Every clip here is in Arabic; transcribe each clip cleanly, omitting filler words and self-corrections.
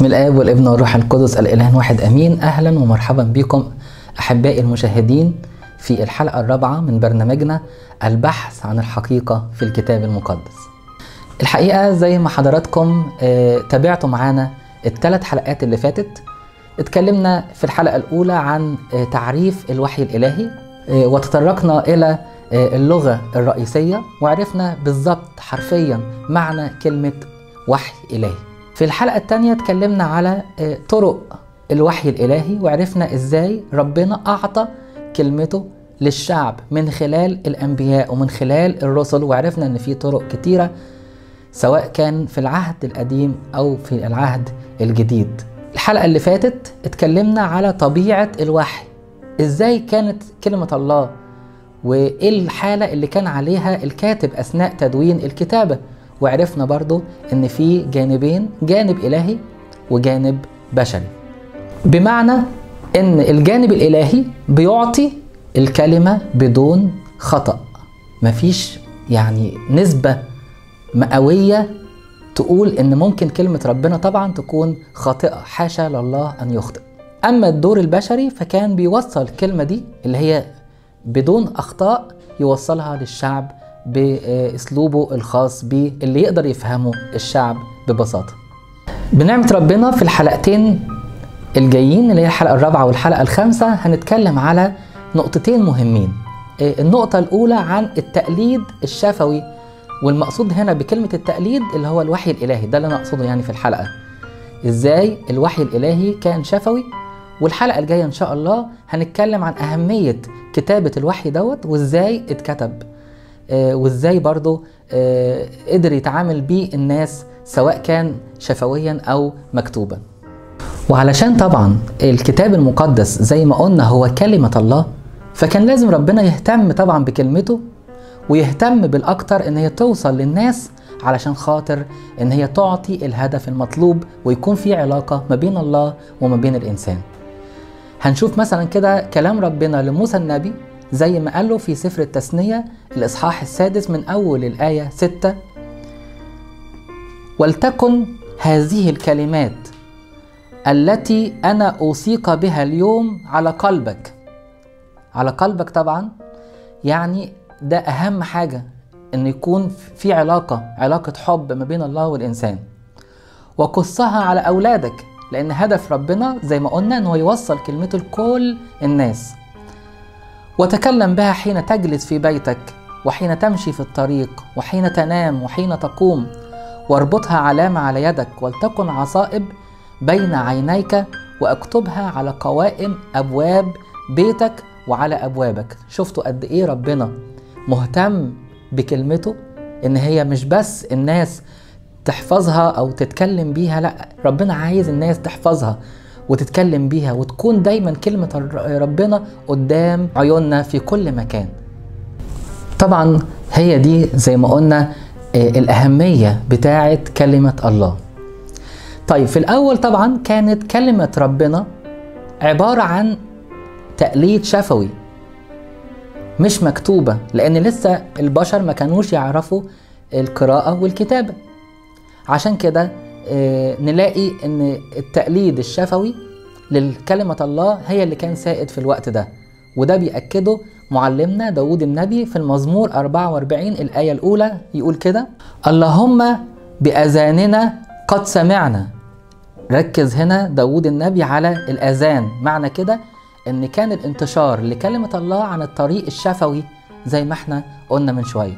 بسم الآب والابن والروح القدس الإله واحد أمين. أهلا ومرحبا بكم أحبائي المشاهدين في الحلقة الرابعة من برنامجنا البحث عن الحقيقة في الكتاب المقدس. الحقيقة زي ما حضراتكم تابعتوا معانا الثلاث حلقات اللي فاتت، اتكلمنا في الحلقة الأولى عن تعريف الوحي الإلهي، وتطرقنا إلى اللغة الرئيسية وعرفنا بالضبط حرفيا معنى كلمة وحي إلهي. في الحلقة الثانية اتكلمنا على طرق الوحي الإلهي وعرفنا إزاي ربنا أعطى كلمته للشعب من خلال الأنبياء ومن خلال الرسل، وعرفنا إن في طرق كتيرة سواء كان في العهد القديم أو في العهد الجديد. الحلقة اللي فاتت اتكلمنا على طبيعة الوحي، إزاي كانت كلمة الله وإيه الحالة اللي كان عليها الكاتب أثناء تدوين الكتابة، وعرفنا برضو إن في جانبين، جانب إلهي وجانب بشري، بمعنى إن الجانب الإلهي بيعطي الكلمة بدون خطأ، مفيش يعني نسبة مئوية تقول إن ممكن كلمة ربنا طبعا تكون خاطئة، حاشا لله أن يخطئ. أما الدور البشري فكان بيوصل الكلمة دي اللي هي بدون أخطاء، يوصلها للشعب بأسلوبه الخاص به اللي يقدر يفهمه الشعب ببساطة. بنعمة ربنا في الحلقتين الجايين اللي هي الحلقة الرابعة والحلقة الخامسة هنتكلم على نقطتين مهمين. النقطة الأولى عن التقليد الشفوي، والمقصود هنا بكلمة التقليد اللي هو الوحي الإلهي، ده اللي أنا أقصده يعني في الحلقة، إزاي الوحي الإلهي كان شفوي. والحلقة الجاية إن شاء الله هنتكلم عن أهمية كتابة الوحي دوت وإزاي اتكتب، وإزاي برضو قدر يتعامل بيه الناس سواء كان شفويا أو مكتوبا. وعلشان طبعا الكتاب المقدس زي ما قلنا هو كلمة الله، فكان لازم ربنا يهتم طبعا بكلمته ويهتم بالأكتر إن هي توصل للناس، علشان خاطر إن هي تعطي الهدف المطلوب ويكون في علاقة ما بين الله وما بين الإنسان. هنشوف مثلا كده كلام ربنا لموسى النبي زي ما قال له في سفر التثنية الإصحاح 6 من أول الآية 6: ولتكن هذه الكلمات التي أنا أوصيك بها اليوم على قلبك. على قلبك طبعا يعني ده أهم حاجة، إن يكون في علاقة حب ما بين الله والإنسان. وقصها على أولادك، لأن هدف ربنا زي ما قلنا إنه يوصل كلمته لكل الناس. وتكلم بها حين تجلس في بيتك وحين تمشي في الطريق وحين تنام وحين تقوم، واربطها علامة على يدك، ولتكن عصائب بين عينيك، واكتبها على قوائم أبواب بيتك وعلى أبوابك. شفتوا قد إيه ربنا مهتم بكلمته، إن هي مش بس الناس تحفظها أو تتكلم بيها، لا، ربنا عايز الناس تحفظها وتتكلم بيها وتكون دايما كلمة ربنا قدام عيوننا في كل مكان. طبعا هي دي زي ما قلنا الأهمية بتاعة كلمة الله. طيب في الأول طبعا كانت كلمة ربنا عبارة عن تقليد شفوي مش مكتوبة، لأن لسه البشر ما كانوش يعرفوا القراءة والكتابة. عشان كده نلاقي ان التقليد الشفوي للكلمة الله هي اللي كان سائد في الوقت ده، وده بيأكده معلمنا داود النبي في المزمور 44 الآية الأولى، يقول كده: اللهم بأذاننا قد سمعنا. ركز هنا داود النبي على الأذان، معنى كده ان كان الانتشار لكلمة الله عن الطريق الشفوي زي ما احنا قلنا من شوية.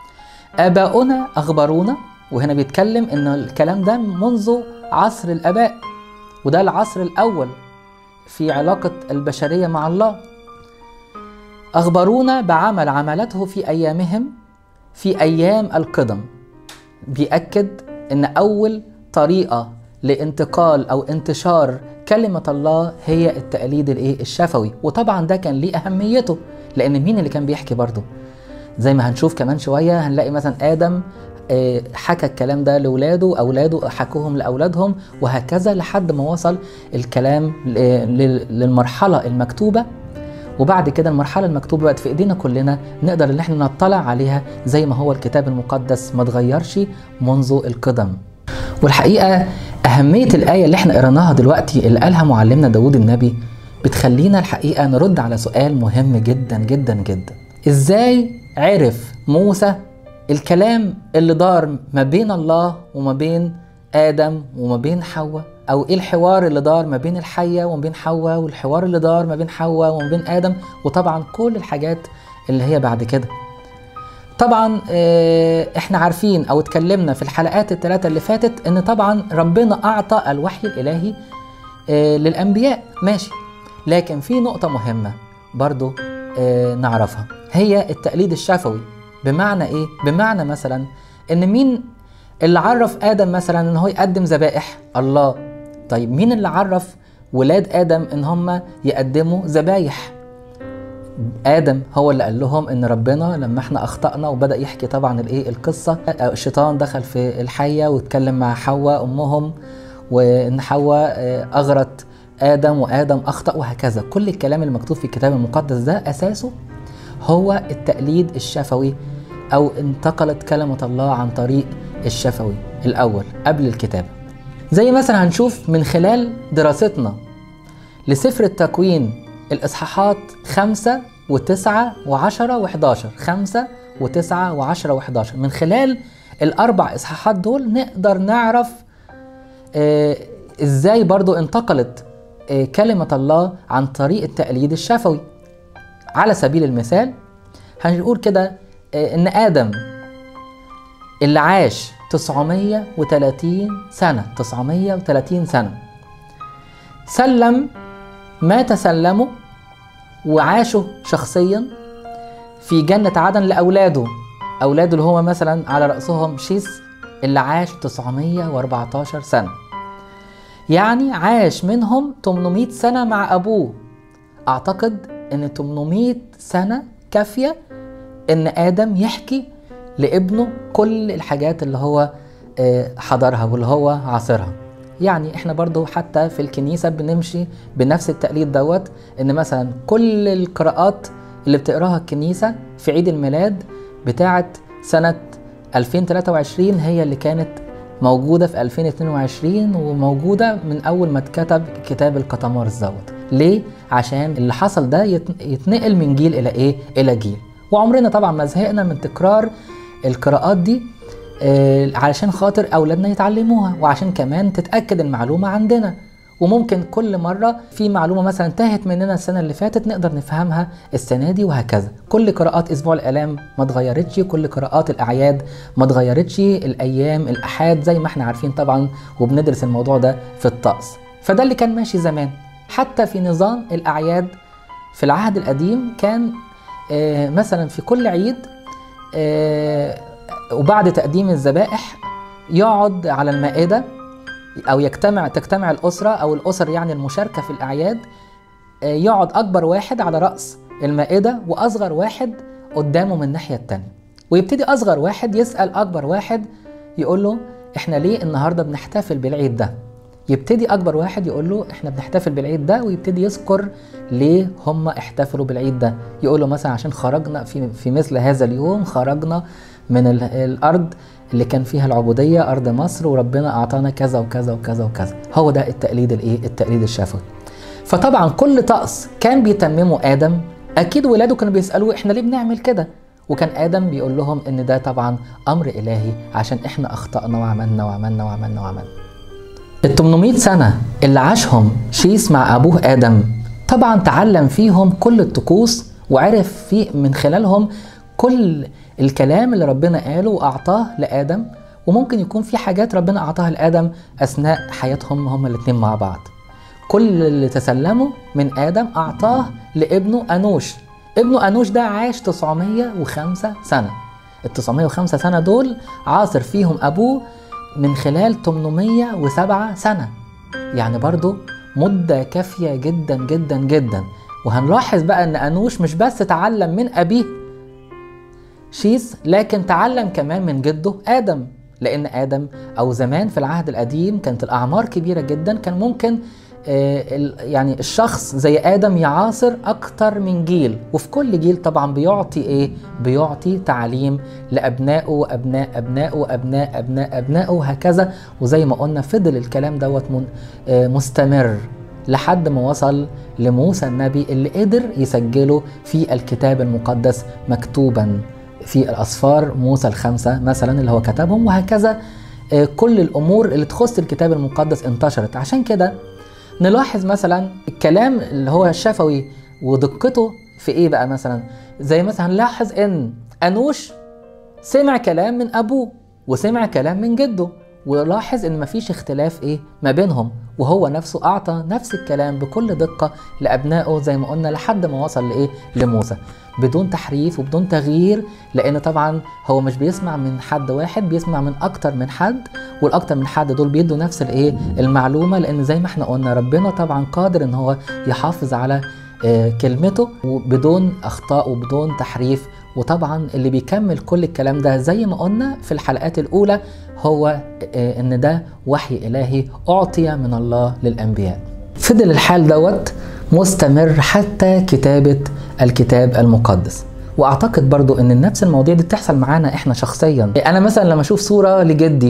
آباؤنا أخبرونا، وهنا بيتكلم ان الكلام ده منذ عصر الآباء، وده العصر الأول في علاقة البشرية مع الله. أخبرونا بعمل عملته في أيامهم في أيام القدم. بيأكد ان أول طريقة لانتقال أو انتشار كلمة الله هي التقليد الشفوي، وطبعا ده كان ليه أهميته، لأن مين اللي كان بيحكي برضه؟ زي ما هنشوف كمان شوية هنلاقي مثلا آدم حكى الكلام ده لأولاده، أولاده حكوهم لأولادهم، وهكذا لحد ما وصل الكلام للمرحلة المكتوبة. وبعد كده المرحلة المكتوبة بقت في إيدينا كلنا، نقدر إن احنا نطلع عليها زي ما هو الكتاب المقدس ما اتغيرش منذ القدم. والحقيقة أهمية الآية اللي احنا قرأناها دلوقتي اللي قالها معلمنا داود النبي بتخلينا الحقيقة نرد على سؤال مهم جدا جدا جدا. إزاي عرف موسى الكلام اللي دار ما بين الله وما بين آدم وما بين حواء؟ أو إيه الحوار اللي دار ما بين الحية وما بين حواء، والحوار اللي دار ما بين حواء وما بين آدم، وطبعا كل الحاجات اللي هي بعد كده. طبعا احنا عارفين او اتكلمنا في الحلقات الثلاثة اللي فاتت ان طبعا ربنا اعطى الوحي الالهي للانبياء، ماشي، لكن في نقطة مهمة برضو نعرفها، هي التقليد الشفوي. بمعنى ايه؟ بمعنى مثلا ان مين اللي عرف ادم مثلا ان هو يقدم ذبائح؟ الله. طيب مين اللي عرف ولاد ادم ان هم يقدموا ذبايح؟ آدم هو اللي قال لهم إن ربنا لما احنا أخطأنا، وبدأ يحكي طبعا القصة. الشيطان دخل في الحية واتكلم مع حواء أمهم، وإن حواء أغرت آدم وآدم أخطأ، وهكذا. كل الكلام المكتوب في الكتاب المقدس ده أساسه هو التقليد الشفوي، أو انتقلت كلمة الله عن طريق الشفوي الأول قبل الكتابة. زي مثلا هنشوف من خلال دراستنا لسفر التكوين الإصحاحات 5 و9 و10 و11، 5 و9 و10 و11. من خلال الأربع إصحاحات دول نقدر نعرف إزاي برضو انتقلت كلمة الله عن طريق التقليد الشفوي. على سبيل المثال هنقول كده إن آدم اللي عاش 930 سنة، 930 سنة، سلم ما تسلموا وعاشوا شخصيا في جنة عدن لأولاده. أولاده اللي هو مثلا على رأسهم شيث اللي عاش 914 سنة، يعني عاش منهم 800 سنة مع أبوه. أعتقد أن 800 سنة كافية أن آدم يحكي لابنه كل الحاجات اللي هو حضرها واللي هو عاصرها. يعني احنا برضو حتى في الكنيسة بنمشي بنفس التقليد دوت، ان مثلا كل القراءات اللي بتقراها الكنيسة في عيد الميلاد بتاعة سنة 2023 هي اللي كانت موجودة في 2022 وموجودة من أول ما اتكتب كتاب القطمارس دوت. ليه؟ عشان اللي حصل ده يتنقل من جيل إلى إيه؟ إلى جيل. وعمرنا طبعا ما زهقنا من تكرار القراءات دي علشان خاطر أولادنا يتعلموها، وعشان كمان تتأكد المعلومة عندنا. وممكن كل مرة في معلومة مثلا تاهت مننا السنة اللي فاتت نقدر نفهمها السنة دي، وهكذا. كل قراءات أسبوع الآلام ما اتغيرتش، كل قراءات الأعياد ما اتغيرتش، الأيام الأحاد زي ما احنا عارفين طبعا وبندرس الموضوع ده في الطقس. فده اللي كان ماشي زمان. حتى في نظام الأعياد في العهد القديم كان مثلا في كل عيد وبعد تقديم الذبائح يقعد على المائدة، أو تجتمع الأسرة أو الأسر يعني المشاركة في الأعياد، يقعد أكبر واحد على رأس المائدة وأصغر واحد قدامه من الناحية التانية، ويبتدي أصغر واحد يسأل أكبر واحد يقول له إحنا ليه النهاردة بنحتفل بالعيد ده؟ يبتدي أكبر واحد يقول له إحنا بنحتفل بالعيد ده، ويبتدي يذكر ليه هم احتفلوا بالعيد ده. يقول له مثلا عشان خرجنا في مثل هذا اليوم، خرجنا من الأرض اللي كان فيها العبودية، أرض مصر، وربنا أعطانا كذا وكذا وكذا وكذا. هو ده التقليد التقليد الشفوي. فطبعا كل طقس كان بيتممه آدم أكيد ولاده كانوا بيسألوه إحنا ليه بنعمل كده؟ وكان آدم بيقول لهم إن ده طبعا أمر إلهي عشان إحنا أخطأنا وعملنا وعملنا وعملنا وعملنا. ال 800 سنة اللي عاشهم شيث مع أبوه آدم طبعا تعلم فيهم كل الطقوس، وعرف من خلالهم كل الكلام اللي ربنا قاله وأعطاه لآدم. وممكن يكون في حاجات ربنا أعطاها لآدم أثناء حياتهم هما الاتنين مع بعض. كل اللي تسلموا من آدم أعطاه لابنه أنوش. ابنه أنوش ده عاش 905 سنة. ال 905 سنة دول عاصر فيهم أبوه من خلال 807 سنة، يعني برضو مدة كافية جدا جدا جدا. وهنلاحظ بقى أن أنوش مش بس تعلم من أبيه شيث، لكن تعلم كمان من جده آدم، لأن آدم أو زمان في العهد القديم كانت الأعمار كبيرة جدا، كان ممكن يعني الشخص زي آدم يعاصر أكتر من جيل، وفي كل جيل طبعا بيعطي إيه؟ بيعطي تعليم لأبنائه وأبناء أبنائه وأبناء أبناء أبنائه وهكذا. وزي ما قلنا فضل الكلام دوت مستمر لحد ما وصل لموسى النبي اللي قدر يسجله في الكتاب المقدس مكتوبا في الأسفار موسى الخمسة مثلا اللي هو كتبهم، وهكذا كل الأمور اللي تخص الكتاب المقدس انتشرت. عشان كده نلاحظ مثلا الكلام اللي هو الشفوي ودقته في ايه بقى. مثلا زي مثلا نلاحظ ان أنوش سمع كلام من أبوه وسمع كلام من جده، ولاحظ ان مفيش اختلاف ايه ما بينهم، وهو نفسه اعطى نفس الكلام بكل دقة لابنائه زي ما قلنا لحد ما وصل لايه لموسى، بدون تحريف وبدون تغيير. لان طبعا هو مش بيسمع من حد واحد، بيسمع من اكتر من حد، والاكتر من حد دول بيدوا نفس الايه المعلومة، لان زي ما احنا قلنا ربنا طبعا قادر ان هو يحافظ على كلمته وبدون اخطاء وبدون تحريف. وطبعا اللي بيكمل كل الكلام ده زي ما قلنا في الحلقات الاولى هو ان ده وحي الهي اعطي من الله للانبياء. فضل الحال دوت مستمر حتى كتابة الكتاب المقدس. واعتقد برضو ان نفس المواضيع دي بتحصل معانا احنا شخصيا. انا مثلا لما اشوف صورة لجدي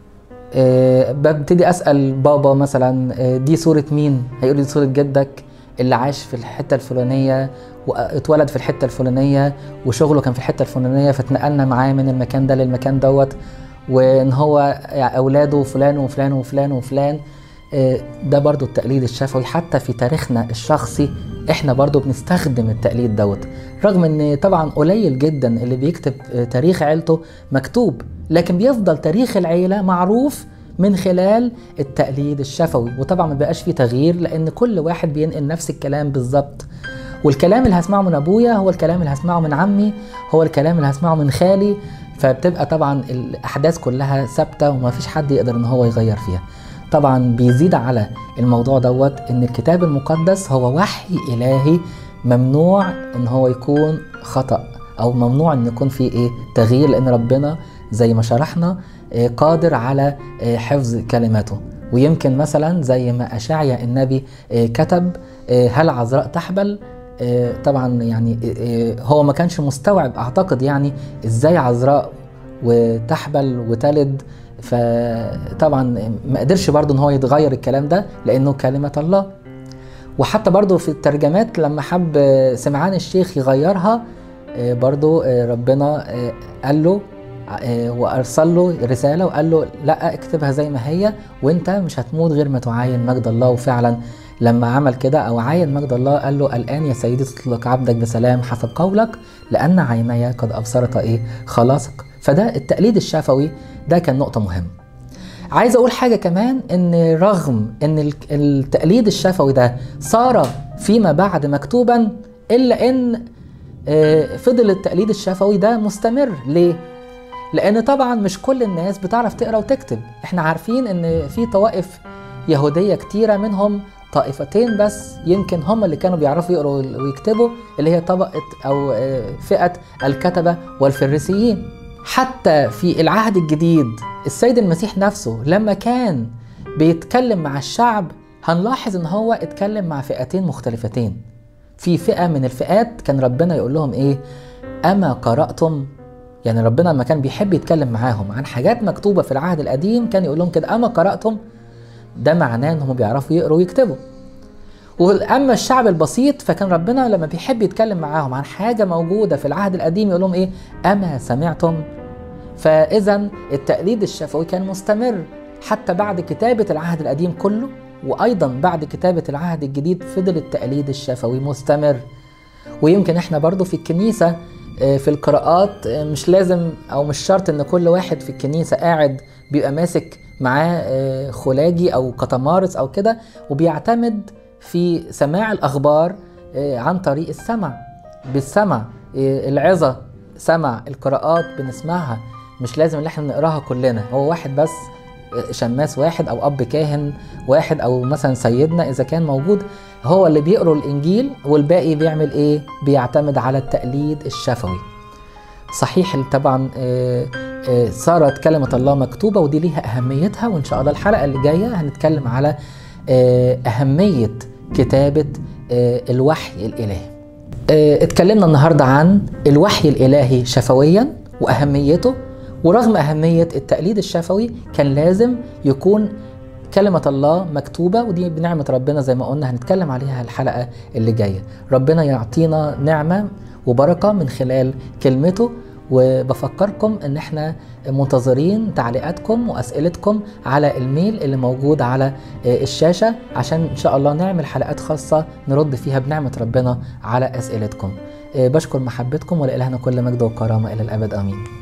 ببتدي اسأل بابا مثلا دي صورة مين؟ هيقول لي دي صورة جدك اللي عاش في الحتة الفلانية واتولد في الحتة الفلانية وشغله كان في الحتة الفلانية فتنقلنا معاه من المكان ده للمكان دوت، وان هو اولاده فلان وفلان وفلان وفلان. ده برضو التقليد الشفوي. حتى في تاريخنا الشخصي احنا برضو بنستخدم التقليد دوت، رغم ان طبعا قليل جدا اللي بيكتب تاريخ عيلته مكتوب، لكن بيفضل تاريخ العيلة معروف من خلال التقليد الشفوي. وطبعا ما بقاش فيه تغيير لان كل واحد بينقل نفس الكلام بالظبط، والكلام اللي هسمعه من ابويا هو الكلام اللي هسمعه من عمي هو الكلام اللي هسمعه من خالي. فبتبقى طبعا الاحداث كلها ثابته وما فيش حد يقدر ان هو يغير فيها. طبعا بيزيد على الموضوع دوت ان الكتاب المقدس هو وحي الهي ممنوع ان هو يكون خطأ او ممنوع ان يكون فيه ايه تغيير، لان ربنا زي ما شرحنا قادر على حفظ كلماته. ويمكن مثلا زي ما أشعيا النبي كتب هل عذراء تحبل، طبعا يعني هو ما كانش مستوعب اعتقد يعني ازاي عذراء وتحبل وتلد، فطبعا ما قدرش برضو ان هو يتغير الكلام ده لانه كلمة الله. وحتى برضو في الترجمات لما حب سمعان الشيخ يغيرها برضو ربنا قال له وارسل له رساله وقال له لا اكتبها زي ما هي وانت مش هتموت غير ما تعاين مجد الله. وفعلا لما عمل كده او عاين مجد الله قال له الان يا سيدي تطلق عبدك بسلام حسب قولك لان عيني قد ابصرت ايه خلاصك. فده التقليد الشفوي ده كان نقطه مهمه. عايز اقول حاجه كمان، ان رغم ان التقليد الشفوي ده صار فيما بعد مكتوبا الا ان فضل التقليد الشفوي ده مستمر. ليه؟ لأن طبعا مش كل الناس بتعرف تقرأ وتكتب. احنا عارفين ان في طوائف يهودية كتيرة، منهم طائفتين بس يمكن هم اللي كانوا بيعرفوا يقرأوا ويكتبوا، اللي هي طبقة أو فئة الكتبة والفريسيين. حتى في العهد الجديد السيد المسيح نفسه لما كان بيتكلم مع الشعب هنلاحظ ان هو اتكلم مع فئتين مختلفتين. في فئة من الفئات كان ربنا يقول لهم ايه؟ أما قرأتم؟ يعني ربنا لما كان بيحب يتكلم معاهم عن حاجات مكتوبة في العهد القديم كان يقول لهم كده أما قرأتم؟ ده معناه انهم بيعرفوا يقروا ويكتبوا. واما الشعب البسيط فكان ربنا لما بيحب يتكلم معاهم عن حاجة موجودة في العهد القديم يقول لهم ايه؟ أما سمعتم؟ فإذا التقليد الشفوي كان مستمر حتى بعد كتابة العهد القديم كله، وأيضا بعد كتابة العهد الجديد فضل التقليد الشفوي مستمر. ويمكن احنا برضو في الكنيسة في القراءات مش لازم او مش شرط ان كل واحد في الكنيسة قاعد بيبقى ماسك معاه خلاجي او قطمارس او كده، وبيعتمد في سماع الاخبار عن طريق السمع. بالسمع العظة سمع، القراءات بنسمعها، مش لازم ان احنا نقراها كلنا. هو واحد بس، شماس واحد او اب كاهن واحد او مثلا سيدنا اذا كان موجود هو اللي بيقروا الانجيل، والباقي بيعمل ايه؟ بيعتمد على التقليد الشفوي. صحيح طبعا صارت كلمة الله مكتوبة ودي ليها اهميتها، وان شاء الله الحلقة اللي جاية هنتكلم على أهمية كتابة الوحي الإلهي. اتكلمنا النهاردة عن الوحي الإلهي شفويا وأهميته، ورغم أهمية التقليد الشفوي كان لازم يكون كلمة الله مكتوبة، ودي بنعمة ربنا زي ما قلنا هنتكلم عليها الحلقة اللي جاية. ربنا يعطينا نعمة وبركة من خلال كلمته، وبفكركم ان احنا منتظرين تعليقاتكم واسئلتكم على الميل اللي موجود على الشاشة، عشان ان شاء الله نعمل حلقات خاصة نرد فيها بنعمة ربنا على اسئلتكم. بشكر محبتكم، ولإلهنا كل مجد وكرامة الى الابد، امين.